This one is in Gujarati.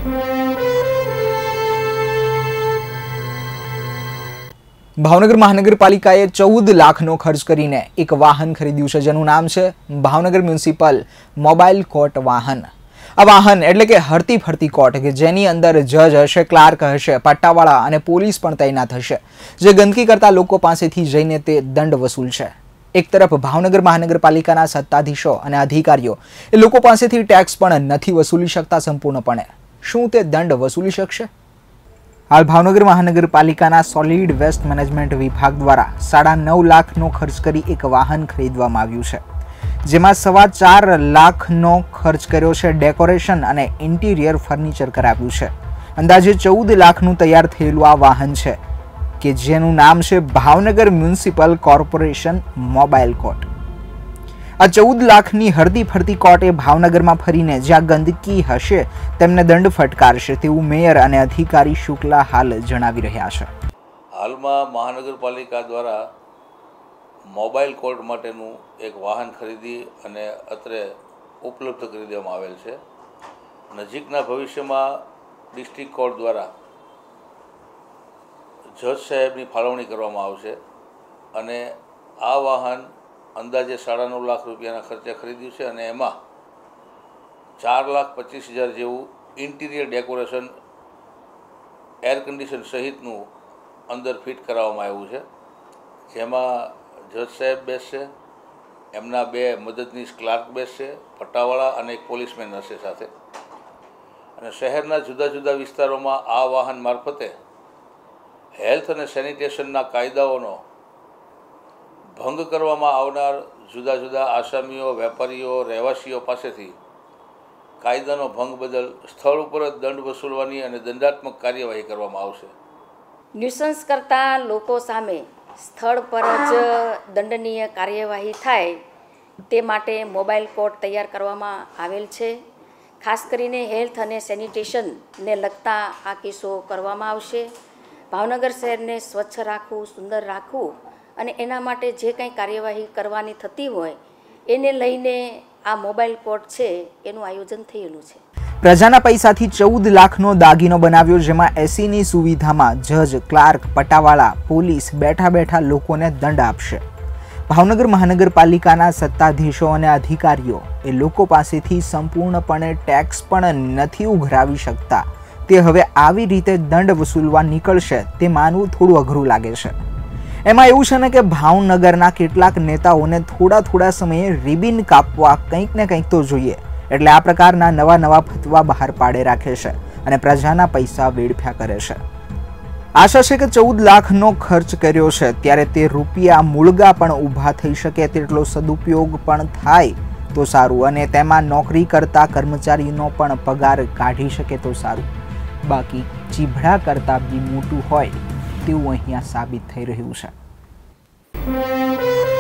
ભાવનગર મહાનગરપાલિકાએ 14 લાખનો ખર્ચ કરીને એક વાહન ખરીદ્યું છે, જેનું નામ છે ભાવનગર મ્યુનિસિપલ મોબાઈલ કોર્ટ વાહન। આ વાહન એટલે કે હરતી ફરતી કોર્ટ કે જેની અંદર જજ હશે, ક્લાર્ક હશે, પટ્ટાવાળા અને પોલીસ પણ તૈનાત હશે, જે ગંદકી કરતા લોકો પાસેથી જઈને તે દંડ વસૂલશે। એક તરફ ભાવનગર મહાનગરપાલિકાના સત્તાધીશો અને અધિકારીઓ એ લોકો પાસેથી ટેક્સ પણ નથી વસૂલી શકતા સંપૂર્ણપણે। શું તે દંડ વસૂલી શકશે? હાલ ભાવનગર મહાનગરપાલિકાના સોલિડ વેસ્ટ મેનેજમેન્ટ વિભાગ દ્વારા 9.5 લાખનો ખર્ચ કરી એક વાહન ખરીદવામાં આવ્યું છે, જેમાં 4.25 લાખનો ખર્ચ કર્યો છે ડેકોરેશન અને ઇન્ટિરિયર ફર્નિચર કરાવ્યું છે। અંદાજે 14 લાખનું તૈયાર થયેલું આ વાહન છે કે જેનું નામ છે Bhavnagar municipal corporation mobile court. આ 14 લાખની હરતી ફરતી કોર્ટ એ ભાવનગરમાં ફરીને જ્યાં ગંદકી હશે તેમને દંડ ફટકારશે તેવું મેયર અને અધિકારી શુક્લા હાલ જણાવી રહ્યા છે। હાલમાં મહાનગરપાલિકા દ્વારા મોબાઈલ કોર્ટ માટેનું એક વાહન ખરીદી અને અત્રે ઉપલબ્ધ કરી દેવામાં આવેલ છે। નજીકના ભવિષ્યમાં ડિસ્ટ્રિક્ટ કોર્ટ દ્વારા જજ સાહેબની ફાળવણી કરવામાં આવશે અને આ વાહન અંદાજે 9.5 લાખ રૂપિયાના ખર્ચે ખરીદ્યું છે અને એમાં 4,25,000 જેવું ઇન્ટિરિયર ડેકોરેશન, એર કન્ડિશન સહિતનું અંદર ફિટ કરાવવામાં આવ્યું છે, જેમાં જજ સાહેબ બેસશે, એમના 2 મદદનીશ ક્લાર્ક બેસશે, પટ્ટાવાળા અને એક પોલીસમેન હશે સાથે। અને શહેરના જુદા જુદા વિસ્તારોમાં આ વાહન મારફતે હેલ્થ અને સેનિટેશનના કાયદાઓનો ભંગ કરવામાં આવનાર જુદા જુદા આસામીઓ, વેપારીઓ, રહેવાસીઓ પાસેથી કાયદાનો ભંગ બદલ સ્થળ ઉપર જ દંડ વસૂલવાની અને દંડાત્મક કાર્યવાહી કરવામાં આવશે। ન્યુસન્સ કરતા લોકો સામે સ્થળ પર જ દંડનીય કાર્યવાહી થાય તે માટે મોબાઈલ કોર્ટ તૈયાર કરવામાં આવેલ છે। ખાસ કરીને હેલ્થ અને સેનિટેશનને લગતા આ કેસો કરવામાં આવશે। ભાવનગર શહેરને સ્વચ્છ રાખવું, સુંદર રાખવું અને એના માટે જે કંઈ કાર્યવાહી કરવાની થતી હોય એને લઈને આ મોબાઈલ કોર્ટ છે એનું આયોજન થયેલું છે। પ્રજાના પૈસાથી 14 લાખનો દાગીનો બનાવ્યો, જેમાં એસીની સુવિધામાં જજ, ક્લાર્ક, પટ્ટાવાળા, પોલીસ બેઠા બેઠા લોકોને દંડ આપશે। ભાવનગર મહાનગરપાલિકાના સત્તાધીશો અને અધિકારીઓ એ લોકો પાસેથી સંપૂર્ણપણે ટેક્સ પણ નથી ઉઘરાવી શકતા। તે હવે આવી રીતે દંડ વસૂલવા નીકળશે તે માનવું થોડું અઘરું લાગે છે। એમાં એવું છે ને કે ભાવનગરના કેટલાક નેતાઓને થોડા સમયે રિબિન કાપવા કંઈક ને કંઈક તો જોઈએ, એટલે આ પ્રકારના નવા ફતવા બહાર પાડે રાખે છે અને પ્રજાના પૈસા વેડફ્યા કરે છે। આશા છે કે 14 લાખનો ખર્ચ કર્યો છે ત્યારે તે રૂપિયા મૂળગા પણ ઊભા થઈ શકે તેટલો સદુપયોગ પણ થાય તો સારું, અને તેમાં નોકરી કરતા કર્મચારીનો પણ પગાર કાઢી શકે તો સારું। બાકી ચીભડા કરતાં બી મોટું હોય તેવું અહીંયા સાબિત થઈ રહ્યું છે।